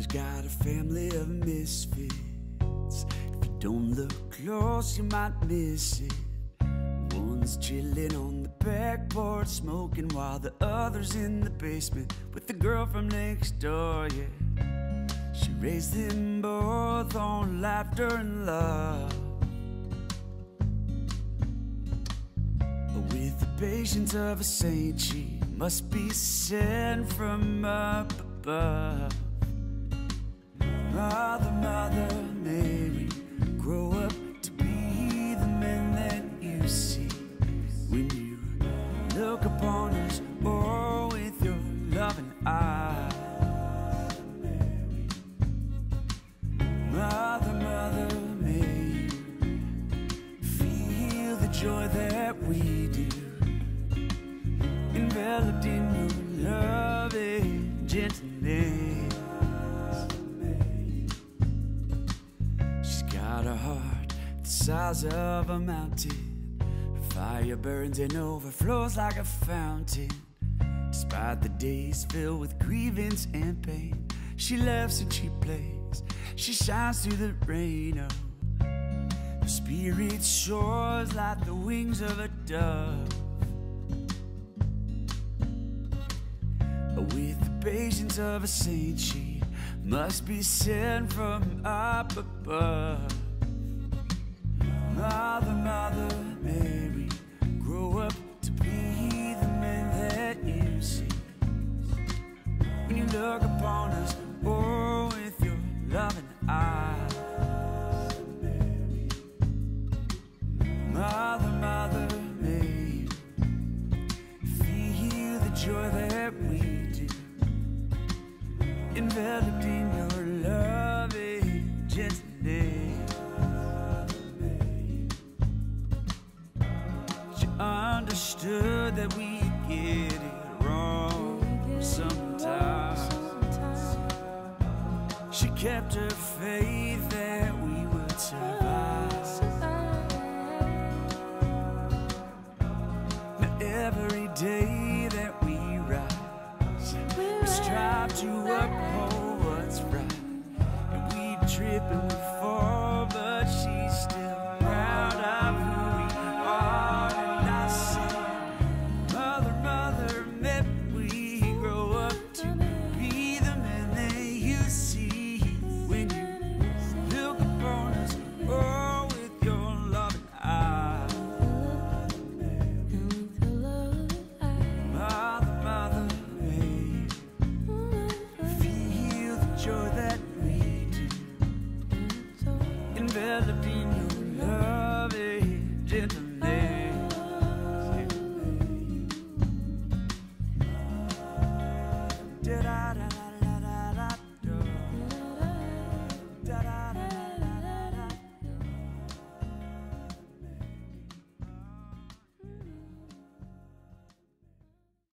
got a family of misfits. If you don't look close, you might miss it. One's chilling on the back porch, smoking, while the other's in the basement with the girl from next door, yeah. She raised them both on laughter and love, with the patience of a saint. She must be sent from up above. Mother, Mother Mary, grow up to be the man that you see when you look upon us, oh, with your loving eyes. Mother, Mother Mary, feel the joy that we do, enveloped in your loving gentleness. She's got a heart the size of a mountain. Her fire burns and overflows like a fountain. Despite the days filled with grievance and pain, she laughs and she plays, she shines through the rain. Oh, her spirit soars like the wings of a dove, with the patience of a saint. She must be sent from up above. Mother, Mother Mary, grow up to be the man that you see when you look upon us, oh, with your loving eyes. Mother, Mother Mary, feel the joy that we do, enveloped in your loving gentleness. She understood that we get it wrong sometimes. She kept her faith that we would survive. Now every day that we rise, we strive to uphold what's right, and we trip and we fall, but she's still proud of who we are. And I say, Mother, Mother, maybe we grow up to be the man that you see when you look upon us, oh, with your loving eyes. Mother, Mother Mary, feel the joy that we do, enveloped in